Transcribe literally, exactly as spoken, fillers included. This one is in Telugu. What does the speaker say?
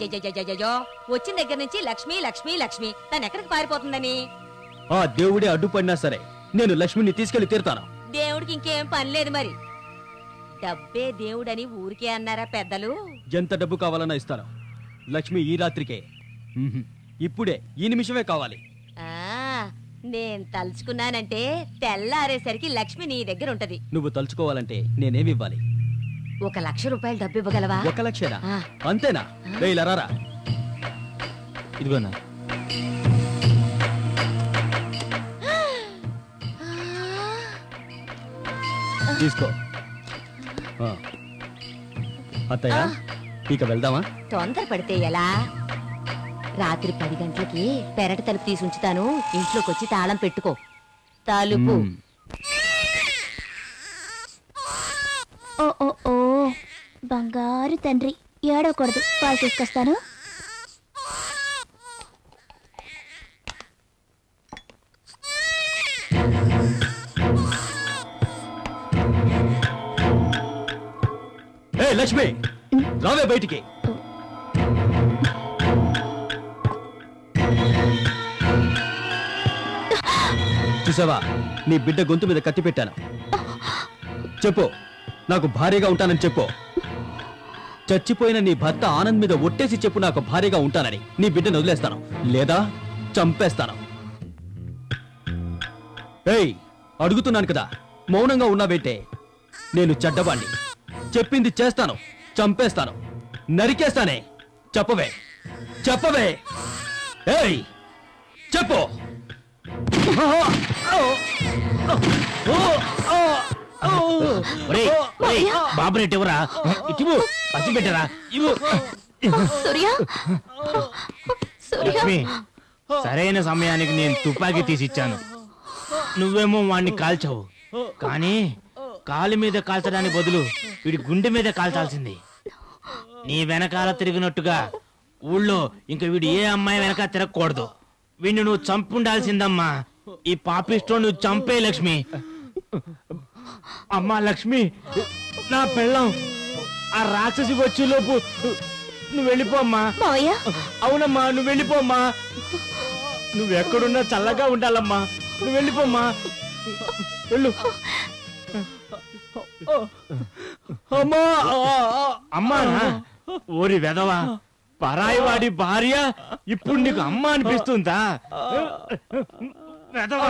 అయ్యో వచ్చిన దగ్గర నుంచి లక్ష్మి లక్ష్మి లక్ష్మి తను ఎక్కడికి పారిపోతుందని ఆ దేవుడే అడ్డుపడినా సరే నేను లక్ష్మిని తీసుకెళ్లి తీరుతాను. దేవుడికి ఇంకేం పని లేదు మరి. డబ్బే దేవుడని ఊరికే అన్నారా పెద్దలు? ఎంత డబ్బు కావాలన్నా ఇస్తాను. లక్ష్మి ఈ రాత్రికే, ఇప్పుడే, ఈ నిమిషమే కావాలి. ఆ నేను తలుచుకున్నానంటే తెల్లారేసరికి లక్ష్మి నీ దగ్గర ఉంటది. నువ్వు తలుచుకోవాలంటే నేనేమి ఇవ్వాలి? ఒక లక్ష రూపాయలు డబ్బు ఇవ్వగలవా? ఒక లక్షనా? అంతేనా? ఇలా రారా. ఇదిగోనా. తీసుకో. అత్తయ్య ఇక వెళ్దామా? తొందర పడితే ఎలా? రాత్రి పది గంటలకి పెరటి తలుపు తీసి ఉంచుతాను, ఇంట్లోకి వచ్చి తాళం పెట్టుకో. తలుపు. ఓ ఓ ఓ బంగారు తండ్రి, ఏడవకూడదు, పాలు తీసుకొస్తాను. ఏ లక్ష్మి, రావే బయటికి. చూసావా, నీ బిడ్డ గొంతు మీద కత్తి పెట్టాను. చెప్పు, నాకు భార్యగా ఉంటానని చెప్పు. చచ్చిపోయిన నీ భర్త ఆనంద్ మీద ఒట్టేసి చెప్పు నాకు భార్యగా ఉంటానని. నీ బిడ్డను వదిలేస్తాను, లేదా చంపేస్తాను. ఏయ్, అడుగుతున్నాను కదా, మౌనంగా ఉన్నావేంటే? నేను చెడ్డవాణ్ణి, చెప్పింది చేస్తాను, చంపేస్తాను, నరికేస్తానే. చెప్పవే, చెప్పవే. ఏయ్ చెప్పు. బాబునెట్ ఎవరా? ఇటు పసి పెట్టరా? లక్ష్మి, సరైన సమయానికి నేను తుపాకీ తీసిచ్చాను, నువ్వేమో వాణ్ణి కాల్చావు. కానీ కాలు మీద కాల్చడానికి బదులు వీడి గుండె మీద కాల్చాల్సింది. నీ వెనకాల తిరిగినట్టుగా ఊళ్ళో ఇంక వీడు ఏ అమ్మాయి వెనక తిరగకూడదు. వీడిని నువ్వు చంపుండాల్సిందమ్మా. ఈ పాపిస్టో నువ్వు చంపే లక్ష్మి. అమ్మా లక్ష్మి, నా పెళ్ళం ఆ రాక్షసి వచ్చే లోపు నువ్వు వెళ్ళిపోమ్మా. అవునమ్మా, నువ్వు వెళ్ళిపోమ్మా. నువ్వెక్కడున్నా చల్లగా ఉండాలమ్మా. నువ్వు వెళ్ళిపోమ్మా, వెళ్ళు. అమ్మా అమ్మా, ఓరి వెదవా, పరాయి వాడి భార్య ఇప్పుడు నీకు అమ్మ అనిపిస్తుందా? వెదవా.